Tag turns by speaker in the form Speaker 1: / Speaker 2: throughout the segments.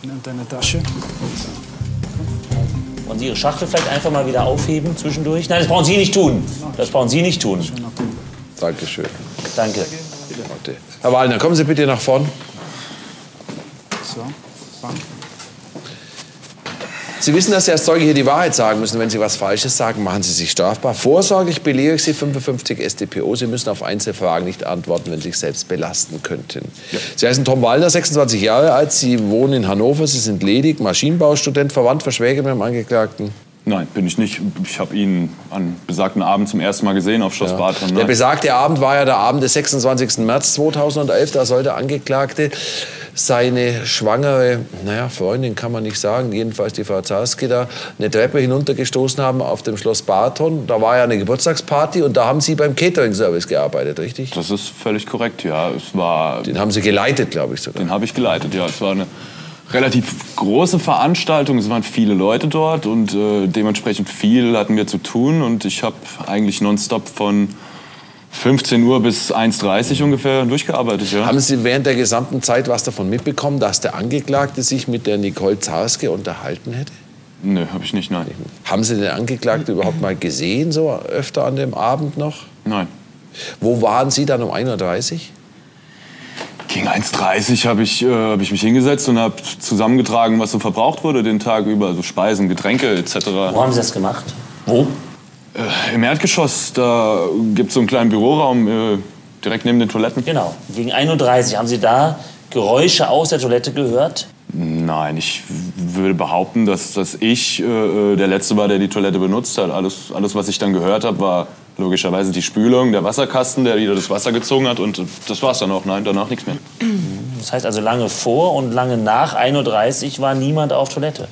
Speaker 1: Nimm deine Tasche.
Speaker 2: Wollen Sie Ihre Schachtel vielleicht einfach mal wieder aufheben zwischendurch? Nein, das brauchen Sie nicht tun. Das brauchen Sie nicht tun.
Speaker 3: Dankeschön.
Speaker 2: Danke.
Speaker 3: Herr Wallner, kommen Sie bitte nach vorn.
Speaker 1: So, Bank.
Speaker 3: Sie wissen, dass Sie als Zeuge hier die Wahrheit sagen müssen. Wenn Sie was Falsches sagen, machen Sie sich strafbar. Vorsorglich belege ich Sie 55 StPO. Sie müssen auf einzelne Fragen nicht antworten, wenn Sie sich selbst belasten könnten. Ja. Sie heißen Tom Wallner, 26 Jahre alt. Sie wohnen in Hannover. Sie sind ledig, Maschinenbaustudent, verwandt, verschwägert mit dem Angeklagten.
Speaker 4: Nein, bin ich nicht. Ich habe ihn an besagten Abend zum ersten Mal gesehen auf Schloss Bartram.
Speaker 3: Der besagte Abend war ja der Abend des 26. März 2011. Da soll der Angeklagte seine schwangere, Freundin kann man nicht sagen, jedenfalls die Frau Zarski da, eine Treppe hinuntergestoßen haben auf dem Schloss Barton. Da war ja eine Geburtstagsparty und da haben Sie beim Catering-Service gearbeitet, richtig?
Speaker 4: Das ist völlig korrekt, ja.
Speaker 3: Den haben Sie geleitet, glaube ich sogar.
Speaker 4: Den habe ich geleitet, ja. Es war eine relativ große Veranstaltung, es waren viele Leute dort und dementsprechend viel hatten wir zu tun und ich habe eigentlich nonstop von 15 Uhr bis 1:30 ungefähr durchgearbeitet, ja.
Speaker 3: Haben Sie während der gesamten Zeit was davon mitbekommen, dass der Angeklagte sich mit der Nicole Zarski unterhalten hätte?
Speaker 4: Nö, habe ich nicht, nein.
Speaker 3: Haben Sie den Angeklagten überhaupt mal gesehen, so öfter an dem Abend noch?
Speaker 4: Nein.
Speaker 3: Wo waren Sie dann um 1:30 Uhr?
Speaker 4: Gegen 1:30 habe ich mich hingesetzt und habe zusammengetragen, was so verbraucht wurde den Tag über, also Speisen, Getränke etc.
Speaker 2: Wo haben Sie das gemacht? Wo?
Speaker 4: Im Erdgeschoss, da gibt es so einen kleinen Büroraum direkt neben den Toiletten.
Speaker 2: Genau. Gegen 1:30 Uhr. Haben Sie da Geräusche aus der Toilette gehört?
Speaker 4: Nein, ich würde behaupten, dass ich der Letzte war, der die Toilette benutzt hat. Alles, was ich dann gehört habe, war logischerweise die Spülung, der Wasserkasten, der wieder das Wasser gezogen hat. Und das war's dann auch. Nein, danach nichts mehr.
Speaker 2: Das heißt also, lange vor und lange nach 1:30 Uhr war niemand auf Toilette?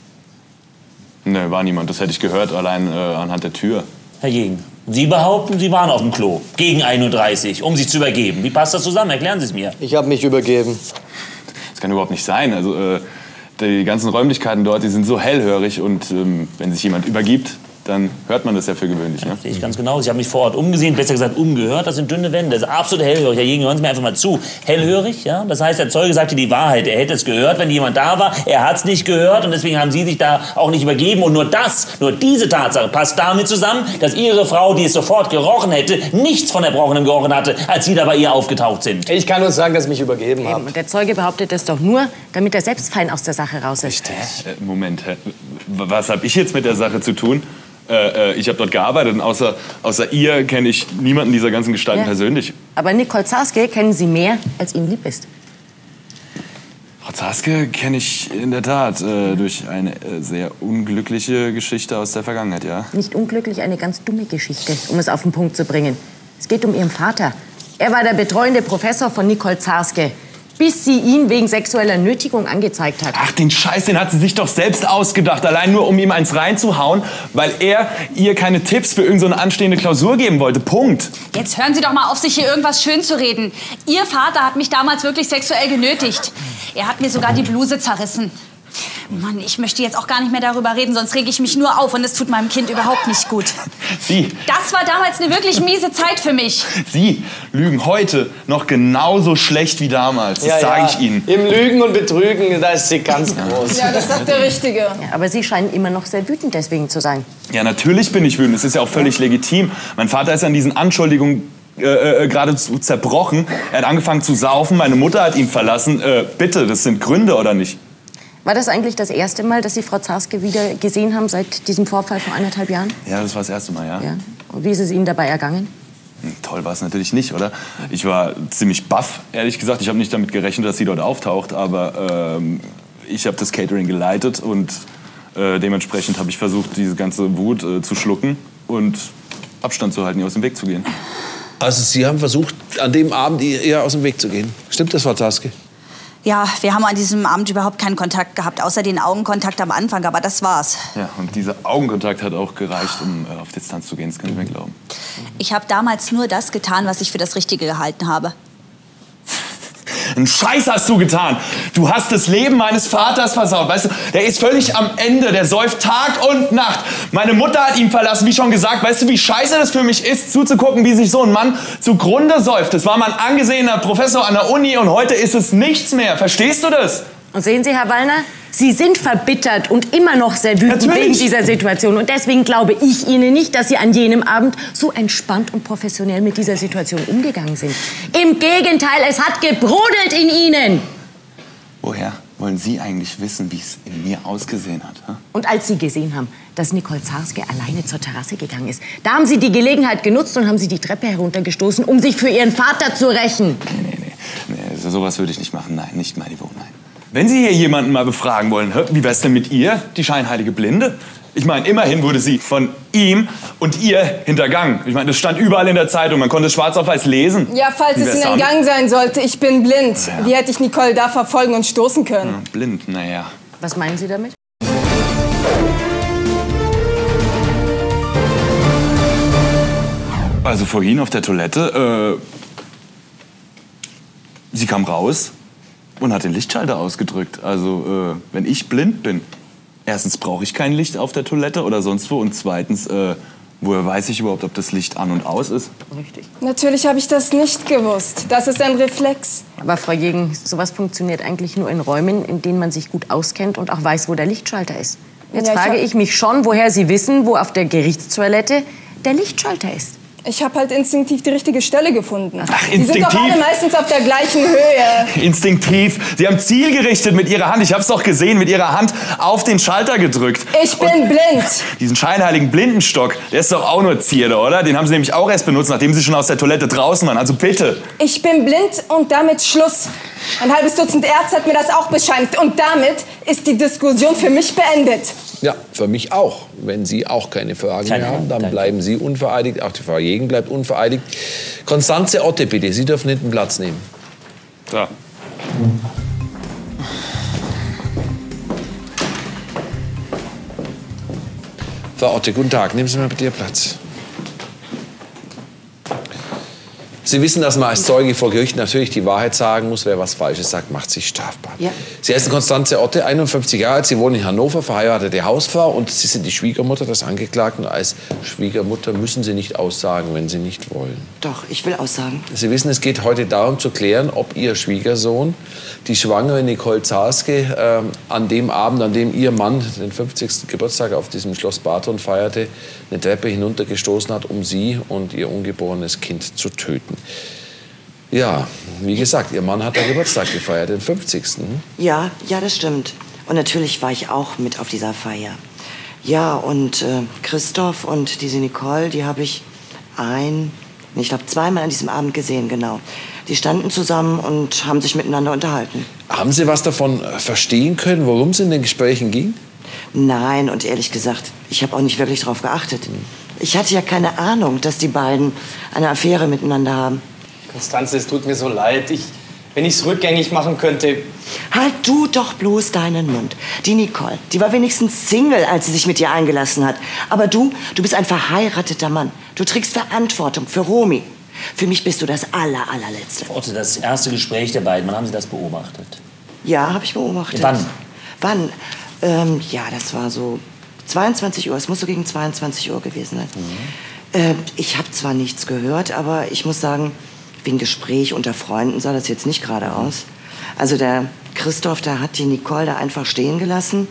Speaker 4: Ne, war niemand. Das hätte ich gehört, allein anhand der Tür.
Speaker 2: Herr Jegen, Sie behaupten, Sie waren auf dem Klo gegen 1:30 Uhr, um sich zu übergeben. Wie passt das zusammen? Erklären Sie es mir.
Speaker 5: Ich habe mich übergeben.
Speaker 4: Das kann überhaupt nicht sein. Also die ganzen Räumlichkeiten dort, die sind so hellhörig und wenn sich jemand übergibt, dann hört man das ja für gewöhnlich. Ne?
Speaker 2: Sehe ich ganz genau. Ich habe mich vor Ort umgesehen, besser gesagt umgehört. Das sind dünne Wände, das ist absolut hellhörig. Herr Jegen, hören Sie mir einfach mal zu. Hellhörig, ja? Das heißt, der Zeuge sagte die Wahrheit. Er hätte es gehört, wenn jemand da war. Er hat es nicht gehört und deswegen haben Sie sich da auch nicht übergeben. Und nur diese Tatsache passt damit zusammen, dass Ihre Frau, die es sofort gerochen hätte, nichts von Erbrochenem gerochen hatte, als Sie da bei ihr aufgetaucht sind.
Speaker 5: Ich kann nur sagen, dass ich mich übergeben habe.
Speaker 6: Und der Zeuge behauptet das doch nur, damit er selbst fein aus der Sache raus ist.
Speaker 4: Moment, was habe ich jetzt mit der Sache zu tun? Ich habe dort gearbeitet und außer ihr kenne ich niemanden dieser ganzen Gestalten persönlich.
Speaker 6: Aber Nicole Zarski kennen Sie mehr, als Ihnen lieb ist.
Speaker 4: Frau Zarski kenne ich in der Tat durch eine sehr unglückliche Geschichte aus der Vergangenheit, ja.
Speaker 6: Nicht unglücklich, eine ganz dumme Geschichte, um es auf den Punkt zu bringen. Es geht um Ihren Vater. Er war der betreuende Professor von Nicole Zarski, bis sie ihn wegen sexueller Nötigung angezeigt hat.
Speaker 4: Ach, den Scheiß, den hat sie sich doch selbst ausgedacht. Allein nur, um ihm eins reinzuhauen, weil er ihr keine Tipps für irgendeine so anstehende Klausur geben wollte. Punkt.
Speaker 7: Jetzt hören Sie doch mal auf, sich hier irgendwas schön zu reden. Ihr Vater hat mich damals wirklich sexuell genötigt. Er hat mir sogar die Bluse zerrissen. Mann, ich möchte jetzt auch gar nicht mehr darüber reden, sonst rege ich mich nur auf und es tut meinem Kind überhaupt nicht gut.
Speaker 4: Sie.
Speaker 7: Das war damals eine wirklich miese Zeit für mich.
Speaker 4: Sie lügen heute noch genauso schlecht wie damals. Das sage ich Ihnen.
Speaker 5: Im Lügen und Betrügen, da ist sie ganz groß.
Speaker 7: Ja, das sagt der Richtige.
Speaker 6: Ja, aber Sie scheinen immer noch sehr wütend deswegen zu sein.
Speaker 4: Ja, natürlich bin ich wütend. Das ist ja auch völlig legitim. Mein Vater ist an diesen Anschuldigungen geradezu zerbrochen. Er hat angefangen zu saufen, meine Mutter hat ihn verlassen. Bitte, das sind Gründe, oder nicht?
Speaker 6: War das eigentlich das erste Mal, dass Sie Frau Zarski wieder gesehen haben seit diesem Vorfall vor 1,5 Jahren?
Speaker 4: Ja, das war das erste Mal, ja.
Speaker 6: Und wie ist es Ihnen dabei ergangen?
Speaker 4: Toll war es natürlich nicht, oder? Ich war ziemlich baff, ehrlich gesagt. Ich habe nicht damit gerechnet, dass sie dort auftaucht, aber ich habe das Catering geleitet und dementsprechend habe ich versucht, diese ganze Wut zu schlucken und Abstand zu halten, ihr aus dem Weg zu gehen.
Speaker 3: Also Sie haben versucht, an dem Abend ihr aus dem Weg zu gehen. Stimmt das, Frau Zarski?
Speaker 7: Ja, wir haben an diesem Abend überhaupt keinen Kontakt gehabt, außer den Augenkontakt am Anfang, aber das war's.
Speaker 4: Ja, und dieser Augenkontakt hat auch gereicht, um auf Distanz zu gehen, das kann ich mir glauben.
Speaker 7: Ich habe damals nur das getan, was ich für das Richtige gehalten habe.
Speaker 4: Einen Scheiß hast du getan. Du hast das Leben meines Vaters versaut. Weißt du, der ist völlig am Ende. Der säuft Tag und Nacht. Meine Mutter hat ihn verlassen, wie schon gesagt. Weißt du, wie scheiße das für mich ist, zuzugucken, wie sich so ein Mann zugrunde säuft. Das war mal ein angesehener Professor an der Uni und heute ist es nichts mehr. Verstehst du das?
Speaker 6: Und sehen Sie, Herr Wallner, Sie sind verbittert und immer noch sehr wütend wegen dieser Situation. Und deswegen glaube ich Ihnen nicht, dass Sie an jenem Abend so entspannt und professionell mit dieser Situation umgegangen sind. Im Gegenteil, es hat gebrodelt in Ihnen.
Speaker 4: Woher wollen Sie eigentlich wissen, wie es in mir ausgesehen hat? Hm?
Speaker 6: Und als Sie gesehen haben, dass Nicole Zarske alleine zur Terrasse gegangen ist, da haben Sie die Gelegenheit genutzt und haben sie die Treppe heruntergestoßen, um sich für Ihren Vater zu rächen.
Speaker 4: Nee, sowas würde ich nicht machen. Nein, nicht mein Niveau, nein. Wenn Sie hier jemanden mal befragen wollen, wie wär's denn mit ihr, die scheinheilige Blinde? Ich meine, immerhin wurde sie von ihm und ihr hintergangen. Ich meine, das stand überall in der Zeitung, man konnte es schwarz auf weiß lesen.
Speaker 8: Ja, falls es Ihnen entgangen sein sollte, ich bin blind.
Speaker 4: Ja.
Speaker 8: Wie hätte ich Nicole da verfolgen und stoßen können?
Speaker 4: Ja, blind, naja.
Speaker 6: Was meinen Sie damit?
Speaker 4: Also vorhin auf der Toilette, sie kam raus und hat den Lichtschalter ausgedrückt. Also, wenn ich blind bin, erstens brauche ich kein Licht auf der Toilette oder sonst wo und zweitens, woher weiß ich überhaupt, ob das Licht an und aus ist?
Speaker 6: Richtig.
Speaker 8: Natürlich habe ich das nicht gewusst. Das ist ein Reflex.
Speaker 6: Aber Frau Jegen, sowas funktioniert eigentlich nur in Räumen, in denen man sich gut auskennt und auch weiß, wo der Lichtschalter ist. Jetzt
Speaker 8: Ja,
Speaker 6: frage ich mich schon, woher Sie wissen, wo auf der Gerichtstoilette der Lichtschalter ist.
Speaker 8: Ich habe halt instinktiv die richtige Stelle gefunden.
Speaker 4: Ach,
Speaker 8: Die sind doch
Speaker 4: instinktiv?
Speaker 8: alle meistens auf der gleichen Höhe.
Speaker 4: Instinktiv. Sie haben zielgerichtet mit Ihrer Hand, ich hab's doch gesehen, mit Ihrer Hand auf den Schalter gedrückt.
Speaker 8: Ich bin blind.
Speaker 4: Diesen scheinheiligen Blindenstock, der ist doch auch nur Zierde, oder? Den haben Sie nämlich auch erst benutzt, nachdem Sie schon aus der Toilette draußen waren. Also bitte.
Speaker 8: Ich bin blind und damit Schluss. Ein halbes Dutzend Ärzte hat mir das auch bescheinigt. Und damit ist die Diskussion für mich beendet.
Speaker 3: Ja, für mich auch. Wenn Sie auch keine Fragen mehr haben, dann bleiben Sie unvereidigt. Auch die Frau Jegen bleibt unvereidigt. Konstanze Otte, bitte. Sie dürfen hinten Platz nehmen.
Speaker 4: Da.
Speaker 3: Frau Otte, guten Tag. Nehmen Sie mal bitte Ihren Platz. Sie wissen, dass man als Zeuge vor Gericht natürlich die Wahrheit sagen muss. Wer was Falsches sagt, macht sich strafbar.
Speaker 6: Ja.
Speaker 3: Sie heißen Konstanze Otte, 51 Jahre alt. Sie wohnen in Hannover, verheiratete Hausfrau. Und Sie sind die Schwiegermutter des Angeklagten. Als Schwiegermutter müssen Sie nicht aussagen, wenn Sie nicht wollen.
Speaker 9: Doch, ich will aussagen.
Speaker 3: Sie wissen, es geht heute darum zu klären, ob Ihr Schwiegersohn, die schwangere Nicole Zarske, an dem Abend, an dem Ihr Mann den 50. Geburtstag auf diesem Schloss Barton feierte, eine Treppe hinuntergestoßen hat, um Sie und Ihr ungeborenes Kind zu töten. Ja, wie gesagt, Ihr Mann hat da Geburtstag gefeiert, den 50.
Speaker 9: Ja, das stimmt. Und natürlich war ich auch mit auf dieser Feier. Ja, und Christoph und diese Nicole, die habe ich ich glaube zweimal an diesem Abend gesehen, genau. Die standen zusammen und haben sich miteinander unterhalten.
Speaker 3: Haben Sie was davon verstehen können, worum es in den Gesprächen ging?
Speaker 9: Nein, und ehrlich gesagt, ich habe auch nicht wirklich darauf geachtet. Ich hatte ja keine Ahnung, dass die beiden eine Affäre miteinander haben.
Speaker 5: Konstanze, es tut mir so leid. Wenn ich es rückgängig machen könnte...
Speaker 9: Halt du doch bloß deinen Mund. Die Nicole, die war wenigstens Single, als sie sich mit dir eingelassen hat. Aber du bist ein verheirateter Mann. Du trägst Verantwortung für Romy. Für mich bist du das allerletzte.
Speaker 2: Otto, das erste Gespräch der beiden, wann haben Sie das beobachtet?
Speaker 9: Ja, habe ich beobachtet.
Speaker 2: Wann?
Speaker 9: Ja, das war so 22 Uhr. Es muss so gegen 22 Uhr gewesen sein. Ich habe zwar nichts gehört, aber ich muss sagen, wie ein Gespräch unter Freunden sah das jetzt nicht gerade aus. Also der Christoph, der hat die Nicole da einfach stehen gelassen.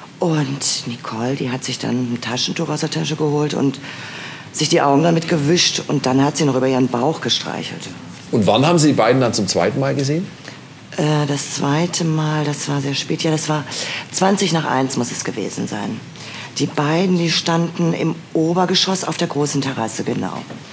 Speaker 9: Und Nicole, die hat sich dann ein Taschentuch aus der Tasche geholt und sich die Augen damit gewischt. Und dann hat sie noch über ihren Bauch gestreichelt.
Speaker 3: Und wann haben Sie die beiden dann zum zweiten Mal gesehen?
Speaker 9: Das zweite Mal, das war sehr spät. Ja, das war 20:01 muss es gewesen sein. Die beiden, die standen im Obergeschoss auf der großen Terrasse, genau.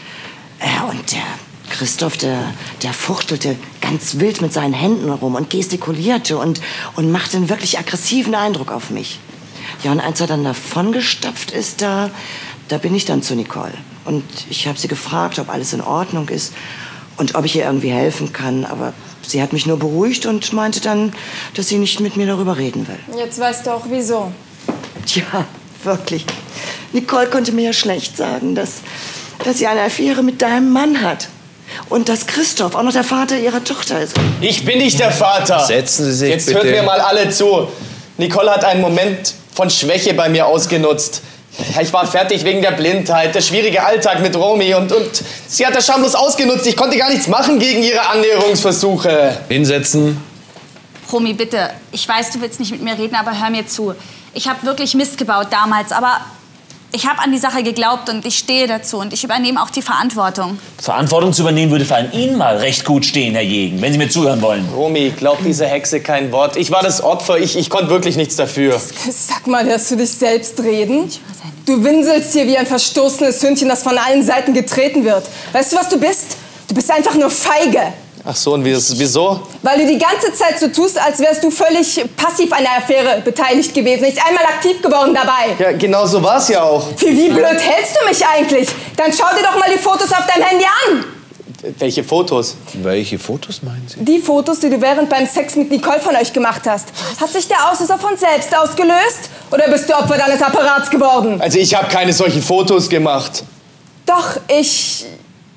Speaker 9: Und der Christoph, der fuchtelte ganz wild mit seinen Händen rum und gestikulierte und machte einen wirklich aggressiven Eindruck auf mich. Ja, und als er dann davongestapft ist, da bin ich dann zu Nicole. Und ich habe sie gefragt, ob alles in Ordnung ist und ob ich ihr irgendwie helfen kann. Aber sie hat mich nur beruhigt und meinte dann, dass sie nicht mit mir darüber reden will.
Speaker 8: Jetzt weißt du auch, wieso.
Speaker 9: Tja, wirklich. Nicole konnte mir ja schlecht sagen, dass sie eine Affäre mit deinem Mann hat. Und dass Christoph auch noch der Vater ihrer Tochter ist.
Speaker 5: Ich bin nicht der Vater.
Speaker 3: Setzen Sie sich
Speaker 5: Jetzt
Speaker 3: bitte.
Speaker 5: hört mir mal alle zu. Nicole hat einen Moment von Schwäche bei mir ausgenutzt. Ja, ich war fertig wegen der Blindheit, der schwierige Alltag mit Romy und sie hat das schamlos ausgenutzt. Ich konnte gar nichts machen gegen ihre Annäherungsversuche.
Speaker 3: Hinsetzen.
Speaker 7: Romy, bitte. Ich weiß, du willst nicht mit mir reden, aber hör mir zu. Ich habe wirklich Mist gebaut damals, aber ich habe an die Sache geglaubt und ich stehe dazu und ich übernehme auch die Verantwortung.
Speaker 2: Verantwortung zu übernehmen würde vor allem Ihnen mal recht gut stehen, Herr Jegen, wenn Sie mir zuhören wollen.
Speaker 5: Romy, glaub diese Hexe kein Wort. Ich war das Opfer, ich konnte wirklich nichts dafür.
Speaker 8: Sag mal, hörst du dich selbst reden? Du winselst hier wie ein verstoßenes Hündchen, das von allen Seiten getreten wird. Weißt du, was du bist? Du bist einfach nur feige.
Speaker 5: Ach so, und wieso?
Speaker 8: Weil du die ganze Zeit so tust, als wärst du völlig passiv an der Affäre beteiligt gewesen. Nicht einmal aktiv geworden dabei.
Speaker 5: Ja, genau so war's ja auch.
Speaker 8: Für wie blöd hältst du mich eigentlich? Dann schau dir doch mal die Fotos auf deinem Handy an.
Speaker 5: Welche Fotos?
Speaker 3: Welche Fotos meinen Sie?
Speaker 8: Die Fotos, die du während beim Sex mit Nicole von euch gemacht hast. Hat sich der Auslöser von selbst ausgelöst? Oder bist du Opfer deines Apparats geworden?
Speaker 5: Also ich habe keine solchen Fotos gemacht.
Speaker 8: Doch, ich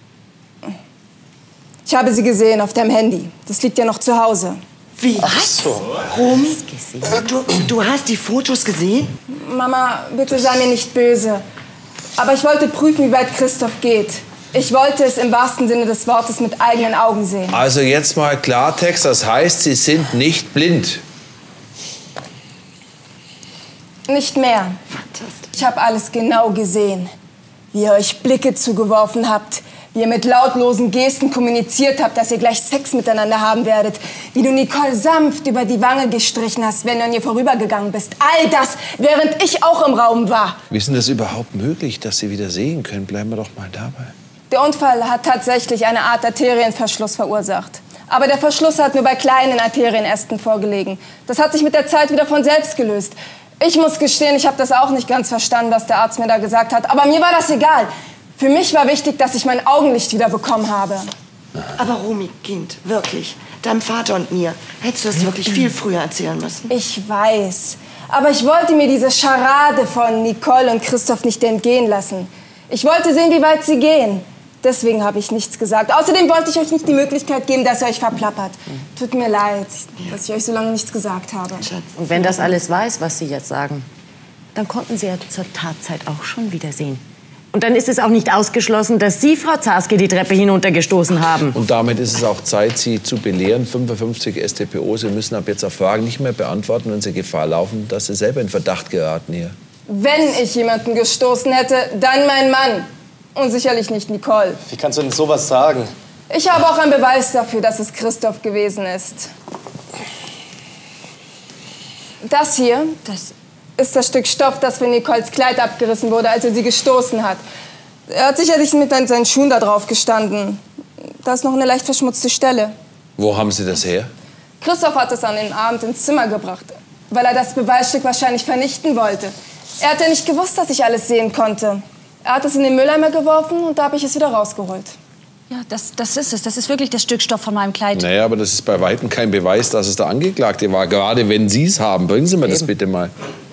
Speaker 8: habe sie gesehen auf deinem Handy. Das liegt ja noch zu Hause.
Speaker 9: Wie?
Speaker 5: Ach so.
Speaker 9: Romy, du hast die Fotos gesehen?
Speaker 8: Mama, bitte sei mir nicht böse. Aber ich wollte prüfen, wie weit Christoph geht. Ich wollte es im wahrsten Sinne des Wortes mit eigenen Augen sehen.
Speaker 3: Also jetzt mal Klartext, das heißt, Sie sind nicht blind.
Speaker 8: Nicht mehr. Ich habe alles genau gesehen. Wie ihr euch Blicke zugeworfen habt, wie ihr mit lautlosen Gesten kommuniziert habt, dass ihr gleich Sex miteinander haben werdet. Wie du Nicole sanft über die Wange gestrichen hast, wenn du an ihr vorübergegangen bist. All das, während ich auch im Raum war.
Speaker 3: Wie ist denn das überhaupt möglich, dass Sie wieder sehen können? Bleiben wir doch mal dabei.
Speaker 8: Der Unfall hat tatsächlich eine Art Arterienverschluss verursacht. Aber der Verschluss hat nur bei kleinen Arterienästen vorgelegen. Das hat sich mit der Zeit wieder von selbst gelöst. Ich muss gestehen, ich habe das auch nicht ganz verstanden, was der Arzt mir da gesagt hat. Aber mir war das egal. Für mich war wichtig, dass ich mein Augenlicht wieder bekommen habe.
Speaker 9: Aber Romy, Kind, wirklich, deinem Vater und mir, hättest du das wirklich viel früher erzählen müssen.
Speaker 8: Ich weiß. Aber ich wollte mir diese Scharade von Nicole und Christoph nicht entgehen lassen. Ich wollte sehen, wie weit sie gehen. Deswegen habe ich nichts gesagt. Außerdem wollte ich euch nicht die Möglichkeit geben, dass ihr euch verplappert. Tut mir leid, dass ich euch so lange nichts gesagt habe.
Speaker 6: Und wenn das alles weiß, was Sie jetzt sagen, dann konnten Sie ja zur Tatzeit auch schon wiedersehen. Und dann ist es auch nicht ausgeschlossen, dass Sie, Frau Zarski, die Treppe hinuntergestoßen haben.
Speaker 3: Und damit ist es auch Zeit, Sie zu belehren. 55 StPO, Sie müssen ab jetzt auf Fragen nicht mehr beantworten, wenn Sie Gefahr laufen, dass Sie selber in Verdacht geraten hier.
Speaker 8: Wenn ich jemanden gestoßen hätte, dann mein Mann. Und sicherlich nicht Nicole.
Speaker 5: Wie kannst du denn sowas sagen?
Speaker 8: Ich habe auch einen Beweis dafür, dass es Christoph gewesen ist. Das hier ist das Stück Stoff, das für Nicoles Kleid abgerissen wurde, als er sie gestoßen hat. Er hat sicherlich mit seinen Schuhen da drauf gestanden. Da ist noch eine leicht verschmutzte Stelle.
Speaker 3: Wo haben Sie das her?
Speaker 8: Christoph hat es an dem Abend ins Zimmer gebracht, weil er das Beweisstück wahrscheinlich vernichten wollte. Er hat ja nicht gewusst, dass ich alles sehen konnte. Er hat es in den Mülleimer geworfen und da habe ich es wieder rausgeholt.
Speaker 7: Ja, das ist es. Das ist wirklich das Stück Stoff von meinem Kleid.
Speaker 3: Naja, aber das ist bei Weitem kein Beweis, dass es der Angeklagte war. Gerade wenn Sie es haben. Bringen Sie mir das bitte mal.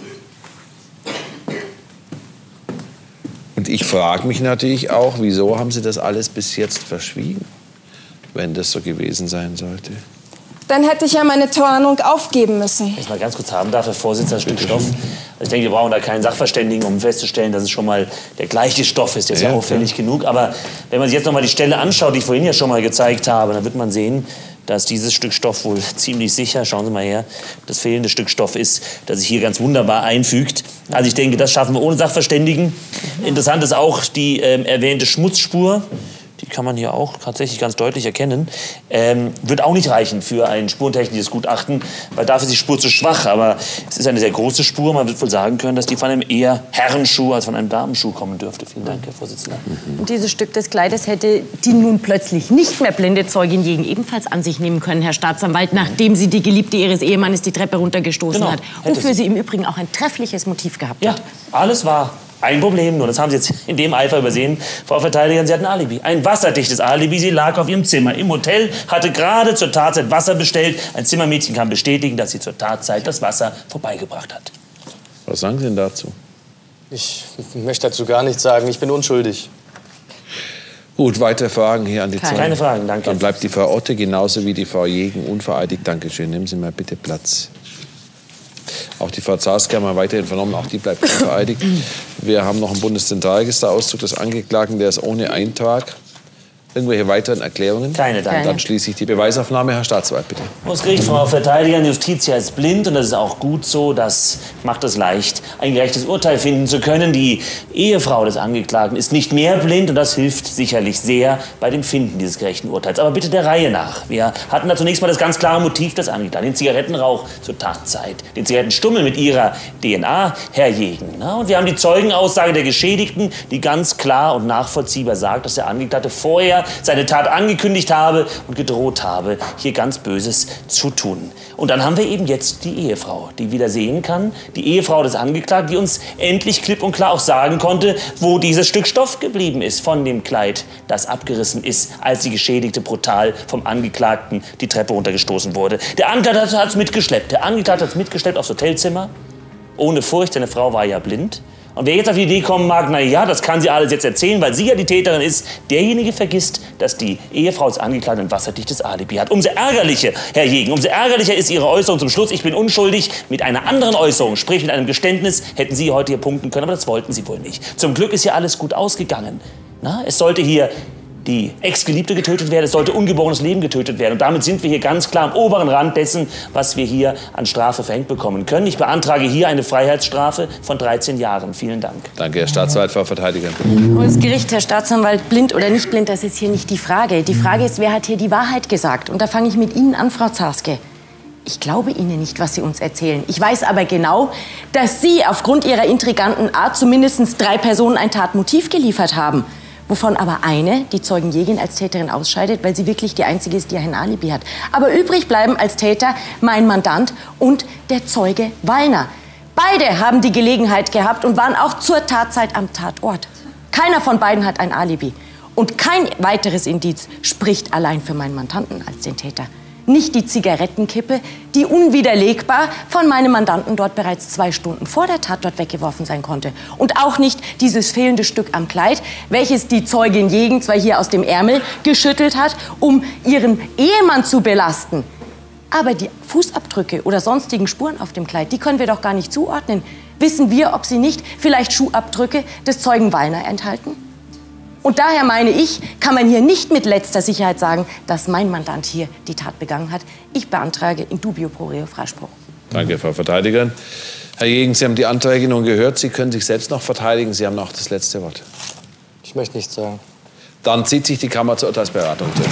Speaker 3: Und ich frage mich natürlich auch, wieso haben Sie das alles bis jetzt verschwiegen, wenn das so gewesen sein sollte?
Speaker 8: Dann hätte ich ja meine Tarnung aufgeben müssen.
Speaker 2: Wenn ich mal ganz kurz haben darf, Herr Vorsitzender, Stück Stoff. Also ich denke, wir brauchen da keinen Sachverständigen, um festzustellen, dass es schon mal der gleiche Stoff ist. Der ist ja auffällig genug. Aber wenn man sich jetzt noch mal die Stelle anschaut, die ich vorhin ja schon mal gezeigt habe, dann wird man sehen, dass dieses Stück Stoff wohl ziemlich sicher, schauen Sie mal her, das fehlende Stück Stoff ist, das sich hier ganz wunderbar einfügt. Also ich denke, das schaffen wir ohne Sachverständigen. Interessant ist auch die erwähnte Schmutzspur. Die kann man hier auch tatsächlich ganz deutlich erkennen. Wird auch nicht reichen für ein spurentechnisches Gutachten, weil dafür ist die Spur zu schwach. Aber es ist eine sehr große Spur. Man wird wohl sagen können, dass die von einem eher Herrenschuh als von einem Damenschuh kommen dürfte. Vielen Dank, Herr Vorsitzender.
Speaker 6: Und dieses Stück des Kleides hätte die nun plötzlich nicht mehr blinde Zeugin Jegen ebenfalls an sich nehmen können, Herr Staatsanwalt, nachdem sie die Geliebte ihres Ehemannes die Treppe runtergestoßen hat. Wofür sie im Übrigen auch ein treffliches Motiv gehabt hat.
Speaker 2: Ja, alles wahr. Ein Problem nur, das haben Sie jetzt in dem Eifer übersehen, Frau Verteidigerin, Sie hatten ein Alibi. Ein wasserdichtes Alibi. Sie lag auf ihrem Zimmer im Hotel, hatte gerade zur Tatzeit Wasser bestellt. Ein Zimmermädchen kann bestätigen, dass sie zur Tatzeit das Wasser vorbeigebracht hat.
Speaker 3: Was sagen Sie denn dazu?
Speaker 5: Ich möchte dazu gar nichts sagen. Ich bin unschuldig.
Speaker 3: Gut, weitere Fragen hier an die Zeugen?
Speaker 2: Keine Fragen, danke.
Speaker 3: Dann bleibt die Frau Otte genauso wie die Frau Jegen unvereidigt. Dankeschön. Nehmen Sie mal bitte Platz. Auch die Frau Zarski haben wir weiterhin vernommen, auch die bleibt unvereidigt. Wir haben noch einen Bundeszentralregisterauszug des Angeklagten, der ist ohne Eintrag. Irgendwelche weiteren Erklärungen?
Speaker 2: Keine, danke.
Speaker 3: Dann schließe ich die Beweisaufnahme. Herr Staatsanwalt, bitte.
Speaker 2: Das Gericht, Frau Verteidigerin, Justitia ist blind und das ist auch gut so. Das macht es leicht, ein gerechtes Urteil finden zu können. Die Ehefrau des Angeklagten ist nicht mehr blind und das hilft sicherlich sehr bei dem Finden dieses gerechten Urteils. Aber bitte der Reihe nach. Wir hatten da zunächst mal das ganz klare Motiv des Angeklagten, den Zigarettenrauch zur Tatzeit, den Zigarettenstummel mit ihrer DNA, Herr Jegen. Und wir haben die Zeugenaussage der Geschädigten, die ganz klar und nachvollziehbar sagt, dass der Angeklagte vorher seine Tat angekündigt habe und gedroht habe, hier ganz Böses zu tun. Und dann haben wir eben jetzt die Ehefrau, die wieder sehen kann, die Ehefrau des Angeklagten, die uns endlich klipp und klar auch sagen konnte, wo dieses Stück Stoff geblieben ist von dem Kleid, das abgerissen ist, als die Geschädigte brutal vom Angeklagten die Treppe runtergestoßen wurde. Der Angeklagte hat es mitgeschleppt. Der Angeklagte hat es mitgeschleppt aufs Hotelzimmer, ohne Furcht, seine Frau war ja blind. Und wer jetzt auf die Idee kommen mag, na ja, das kann sie alles jetzt erzählen, weil sie ja die Täterin ist, derjenige vergisst, dass die Ehefrau des Angeklagten ein wasserdichtes Alibi hat. Umso ärgerlicher, Herr Jegen, umso ärgerlicher ist Ihre Äußerung zum Schluss, ich bin unschuldig. Mit einer anderen Äußerung, sprich mit einem Geständnis, hätten Sie heute hier punkten können, aber das wollten Sie wohl nicht. Zum Glück ist hier alles gut ausgegangen. Na, es sollte hier die Ex-Geliebte getötet werden, es sollte ungeborenes Leben getötet werden. Und damit sind wir hier ganz klar am oberen Rand dessen, was wir hier an Strafe verhängt bekommen können. Ich beantrage hier eine Freiheitsstrafe von 13 Jahren. Vielen Dank.
Speaker 3: Danke, Herr Staatsanwalt, Frau Verteidigerin.
Speaker 6: Das Gericht, Herr Staatsanwalt, blind oder nicht blind, das ist hier nicht die Frage. Die Frage ist, wer hat hier die Wahrheit gesagt? Und da fange ich mit Ihnen an, Frau Zarske. Ich glaube Ihnen nicht, was Sie uns erzählen. Ich weiß aber genau, dass Sie aufgrund Ihrer intriganten Art zumindest 3 Personen ein Tatmotiv geliefert haben. Wovon aber eine, die Zeugen Jegen, als Täterin ausscheidet, weil sie wirklich die einzige ist, die ein Alibi hat. Aber übrig bleiben als Täter mein Mandant und der Zeuge Wallner. Beide haben die Gelegenheit gehabt und waren auch zur Tatzeit am Tatort. Keiner von beiden hat ein Alibi. Und kein weiteres Indiz spricht allein für meinen Mandanten als den Täter. Nicht die Zigarettenkippe, die unwiderlegbar von meinem Mandanten dort bereits 2 Stunden vor der Tat dort weggeworfen sein konnte. Und auch nicht dieses fehlende Stück am Kleid, welches die Zeugin Jegen zwar hier aus dem Ärmel geschüttelt hat, um ihren Ehemann zu belasten. Aber die Fußabdrücke oder sonstigen Spuren auf dem Kleid, die können wir doch gar nicht zuordnen. Wissen wir, ob sie nicht vielleicht Schuhabdrücke des Zeugen Wallner enthalten? Und daher meine ich, kann man hier nicht mit letzter Sicherheit sagen, dass mein Mandant hier die Tat begangen hat. Ich beantrage in dubio pro reo Freispruch.
Speaker 3: Danke, Frau Verteidigerin. Herr Jegen, Sie haben die Anträge nun gehört. Sie können sich selbst noch verteidigen. Sie haben noch das letzte Wort.
Speaker 5: Ich möchte nichts sagen.
Speaker 3: Dann zieht sich die Kammer zur Urteilsberatung zurück.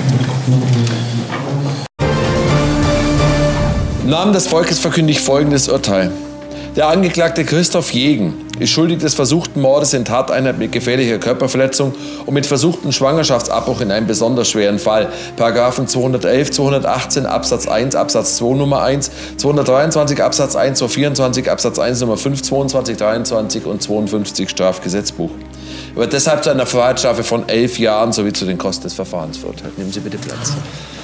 Speaker 3: Im Namen des Volkes verkündige ich folgendes Urteil. Der Angeklagte Christoph Jegen ist schuldig des versuchten Mordes in Tateinheit mit gefährlicher Körperverletzung und mit versuchten Schwangerschaftsabbruch in einem besonders schweren Fall. Paragraphen 211, 218 Absatz 1, Absatz 2 Nummer 1, 223 Absatz 1, 224 Absatz 1 Nummer 5, 22, 23 und 52 Strafgesetzbuch. Er wird deshalb zu einer Freiheitsstrafe von 11 Jahren sowie zu den Kosten des Verfahrens verurteilt. Nehmen Sie bitte Platz.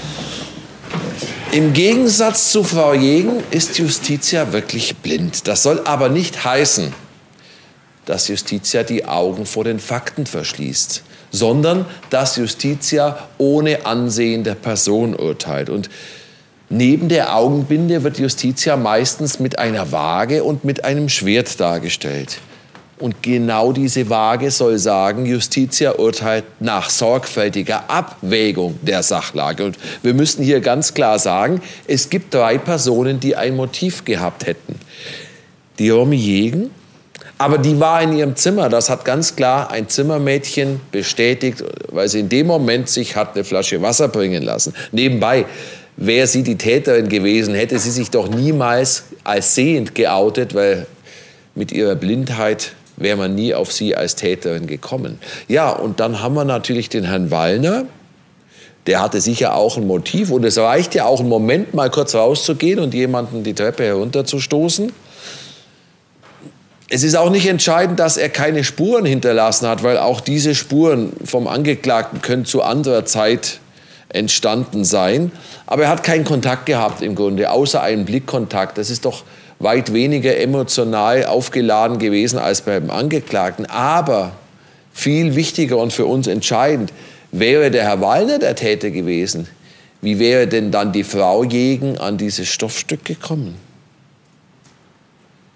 Speaker 3: Im Gegensatz zu Frau Jegen ist Justitia wirklich blind. Das soll aber nicht heißen, dass Justitia die Augen vor den Fakten verschließt, sondern dass Justitia ohne Ansehen der Person urteilt. Und neben der Augenbinde wird Justitia meistens mit einer Waage und mit einem Schwert dargestellt. Und genau diese Waage soll sagen, Justitia urteilt nach sorgfältiger Abwägung der Sachlage. Und wir müssen hier ganz klar sagen, es gibt 3 Personen, die ein Motiv gehabt hätten. Die Romy Jegen, aber die war in ihrem Zimmer. Das hat ganz klar ein Zimmermädchen bestätigt, weil sie in dem Moment sich hat eine Flasche Wasser bringen lassen. Nebenbei, wäre sie die Täterin gewesen, hätte sie sich doch niemals als sehend geoutet, weil mit ihrer Blindheit wäre man nie auf sie als Täterin gekommen. Ja, und dann haben wir natürlich den Herrn Wallner. Der hatte sicher auch ein Motiv. Und es reicht ja auch einen Moment, mal kurz rauszugehen und jemanden die Treppe herunterzustoßen. Es ist auch nicht entscheidend, dass er keine Spuren hinterlassen hat, weil auch diese Spuren vom Angeklagten können zu anderer Zeit entstanden sein. Aber er hat keinen Kontakt gehabt im Grunde, außer einen Blickkontakt. Das ist doch weit weniger emotional aufgeladen gewesen als beim Angeklagten. Aber viel wichtiger und für uns entscheidend, wäre der Herr Wallner der Täter gewesen, wie wäre denn dann die Frau Jegen an dieses Stoffstück gekommen?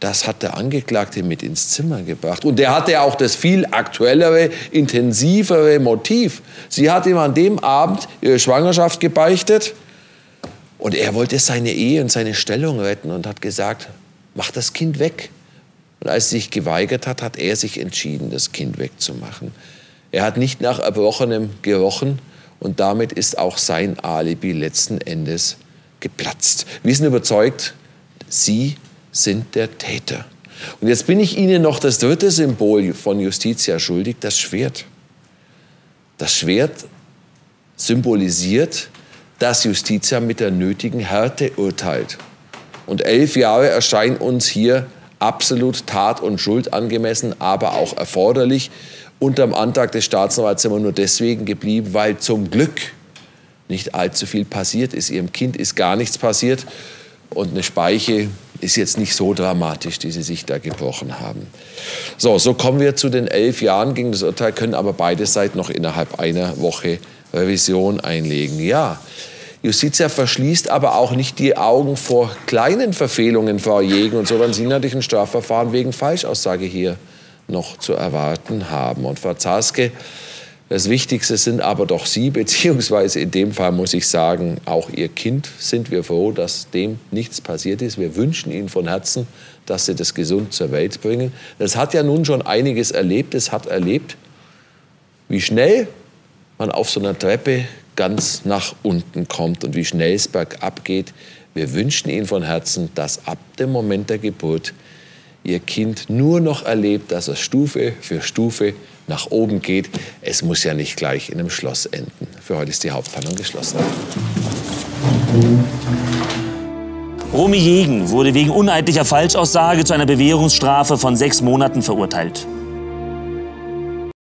Speaker 3: Das hat der Angeklagte mit ins Zimmer gebracht. Und der hatte auch das viel aktuellere, intensivere Motiv. Sie hat ihm an dem Abend ihre Schwangerschaft gebeichtet. Und er wollte seine Ehe und seine Stellung retten und hat gesagt, mach das Kind weg. Und als sie sich geweigert hat, hat er sich entschieden, das Kind wegzumachen. Er hat nicht nach Erbrochenem gerochen und damit ist auch sein Alibi letzten Endes geplatzt. Wir sind überzeugt, Sie sind der Täter. Und jetzt bin ich Ihnen noch das dritte Symbol von Justitia schuldig, das Schwert. Das Schwert symbolisiert, dass Justitia mit der nötigen Härte urteilt. Und 11 Jahre erscheinen uns hier absolut tat- und schuldangemessen, aber auch erforderlich. Unterm Antrag des Staatsanwalts sind wir nur deswegen geblieben, weil zum Glück nicht allzu viel passiert ist. Ihrem Kind ist gar nichts passiert. Und eine Speiche ist jetzt nicht so dramatisch, die Sie sich da gebrochen haben. So kommen wir zu den 11 Jahren gegen das Urteil, können aber beide Seiten noch innerhalb einer Woche Revision einlegen. Ja, Justitia verschließt aber auch nicht die Augen vor kleinen Verfehlungen, Frau Jegen. Und so werden Sie natürlich ein Strafverfahren wegen Falschaussage hier noch zu erwarten haben. Und Frau Zarske, das Wichtigste sind aber doch Sie, beziehungsweise in dem Fall muss ich sagen, auch Ihr Kind. Sind wir froh, dass dem nichts passiert ist. Wir wünschen Ihnen von Herzen, dass Sie das gesund zur Welt bringen. Das hat ja nun schon einiges erlebt. Es hat erlebt, wie schnell man auf so einer Treppe ganz nach unten kommt und wie schnell es bergab geht. Wir wünschen Ihnen von Herzen, dass ab dem Moment der Geburt Ihr Kind nur noch erlebt, dass es Stufe für Stufe nach oben geht. Es muss ja nicht gleich in einem Schloss enden. Für heute ist die Hauptverhandlung geschlossen.
Speaker 2: Romy Jegen wurde wegen uneidlicher Falschaussage zu einer Bewährungsstrafe von 6 Monaten verurteilt.